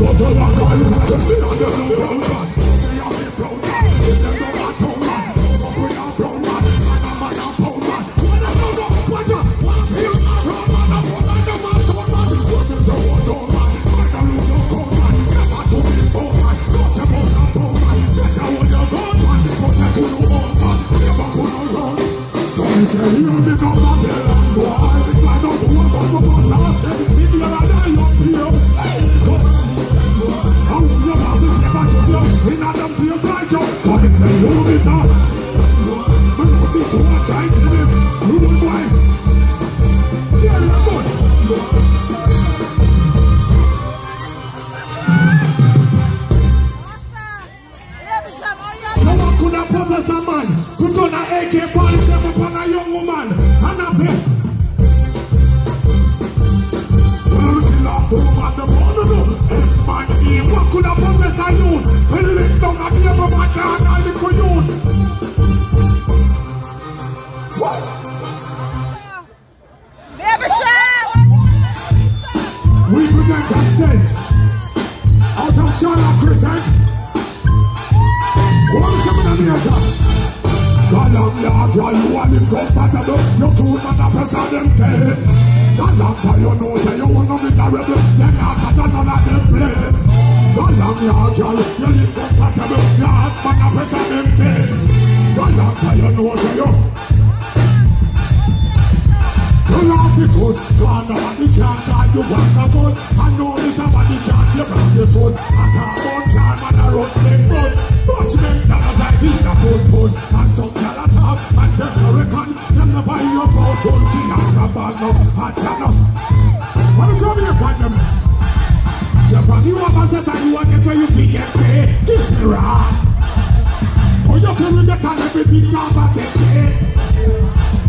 We present that stage out of Charlotte Crescent. One coming on the top. Galang ya, girl, you want it comfortable. You too much of pressure them dead. Galang, you know say you want to be terrible. Then I catch another them play. Galang ya, girl, you live comfortable. You have much of pressure them dead. Galang, you know say you. You love it good, God, nobody can't call you back a good. I know this somebody can't you back your foot. I can't want time and I roast them good. Push them down as I eat a food. And some girl at top, and the American, them the buy your boat, don't she have a bag now, I cannot. What is over your condom? Japan, you have a set and you want to get where you think and say, kiss me raw. Oh, you can read the time, everything can't pass it.